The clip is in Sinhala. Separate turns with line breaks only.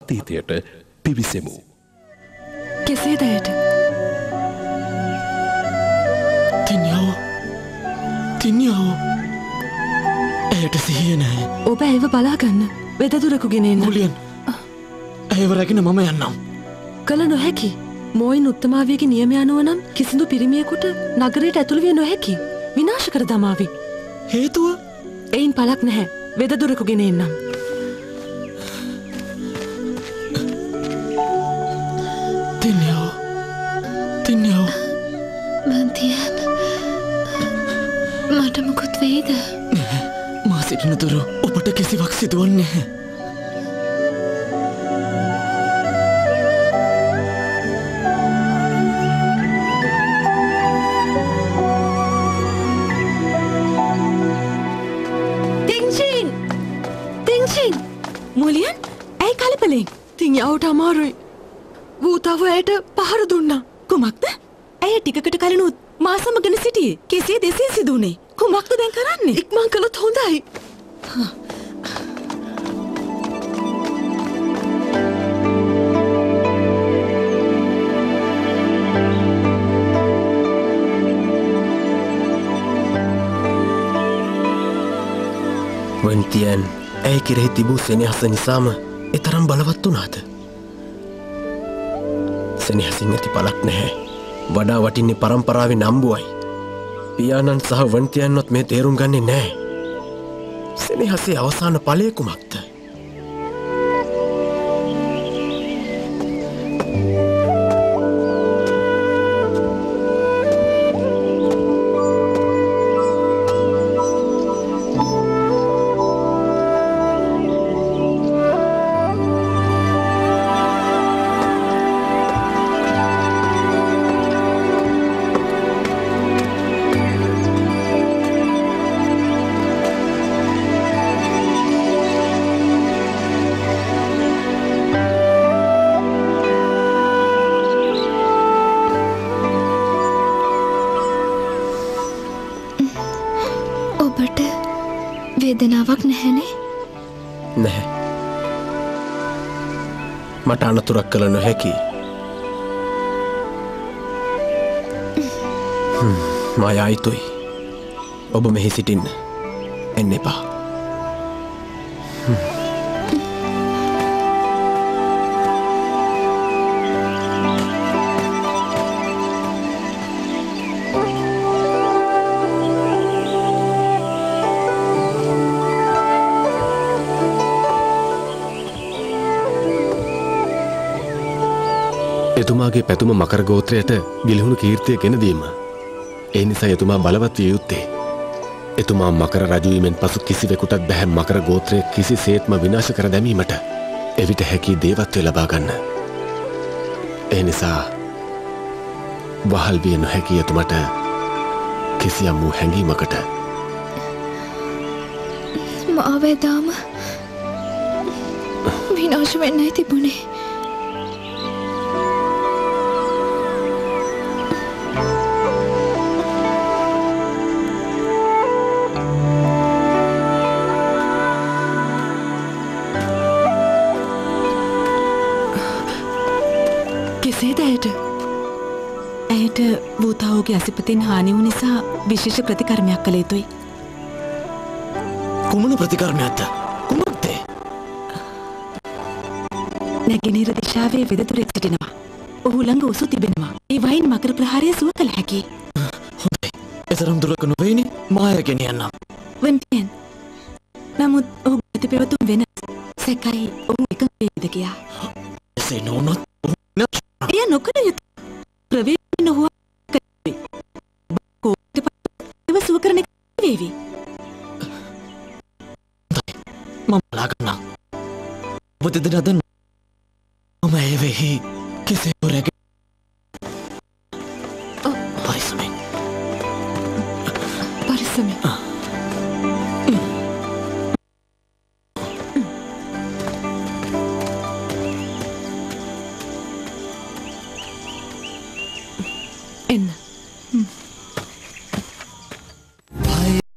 අතීතයට පිවිසෙමු.
කෙසේද ඇයට?
තින්යාව ඇයට සිහිය නැහැ.
ඔබ ඇයව බලාගන්න වෙදදුරකු ගෙන එන්න.
මුලියන් ඇයව රැගෙන මම යන්නම්.
කළ නොහැකි. මෝයින් උත්තමාවියගේ නියම අනුව නම් කිසිදු පිරිමියෙකුට නගරයට ඇතුළු විය නොහැකි. විනාශ කර දමාවි.
හේතුව?
එයින් පළක් නැහැ. වෙදදුරකු ගෙන එන්නම්.
තින්යාව
වන්තියන් මට මොකුත් වෙයිද?
නැහැ. මා සිටින තුරු ඔබට කිසිවක් සිදුවන්නේ නැහැ.
මුලියන් ඇයි කලපලෙන්? තින්යාවට අමාරුයි. වූතාව ඇයට පහර දුන්නා.
කුමක්ද? ඇය ටිකකට කලිනුත් මා සමගන සිටියේ. කෙසේ දෙසේ සිදුුනේ? කුමක්ද දැන් කරන්නේ?
ඉක්මන් කළොත් හොඳයි.
වන්තියන් ඇය කෙරෙහි තිබූ සෙනෙහස නිසාම එතරම් බලවත් වුණාද? සෙනෙහසින් ඇති පළක් නැහැ. වඩා වටින්නේ පරම්පරාවේ නම්බුවයි. පියාණන් සහ වන්තියන්වත් මේ තේරුම් ගන්නේ නැහැ. සෙනෙහසේ අවසාන ඵලය කුමක්ද?
වේදනාවක් නැහැනේ?
නැහැ. මට අනතුරක් කළ නොහැකි. මා යා යුතුයි. ඔබ මෙහි සිටින්න. එන්න එපා.
එතුමාගේ පැතුම මකර ගෝත්‍රයට ගිලිහුණු කීර්තිය ගෙන දීම. ඒ නිසා එතුමා බලවත් විය යුත්තේ. එතුමා මකර රජු වීමෙන් පසු කිසිවෙකුටත් බැහැ මකර ගෝත්‍රය කිසිසේත්ම විනාශ කර දැමීමට. එවිට හැකි දේවත්වය ලබා ගන්න. ඒ නිසා වහල් විය නොහැකි එතුමට කිසියම් වූ හැඟීමකට.
මාව එදාම විනාශ වෙන්නයි තිබුණේ.
කෙසේද ඇයට?
ඇයට වූතාවගේ අසිපතෙන් හානි වූ නිසා විශේෂ ප්‍රතිකර්මයක් කළ යුතුයි.
කුමන ප්‍රතිකර්මයක්ද? කුමක්ද?
නැගෙනහිර දිශාවේ වෙදතුරෙක් සිටිනවා. ඔහු ළඟ උසු තිබෙනවා. ඒ වයින් මකර ප්‍රහාරය සුව කළ හැකි.
හොඳයි. එතරම් දුරක නොවේනේ. මාය ගෙන යන්නම්.
වන්තියන්. නමුත් ඔහු ගති පෙරතුම් වෙනස්. සැකයි ඔහු එකඟ වේද කියා.
එසේ නොවුනොත්
එය නොකළ යුතු. ප්‍රවේශ නොහුව කරවි. කෝට පව සුව කරන එක වේවි.
මම බලාගන්නම්. ඔබ දෙදෙනා දැන් මම ඒ වෙහි කෙසේ රැගෙන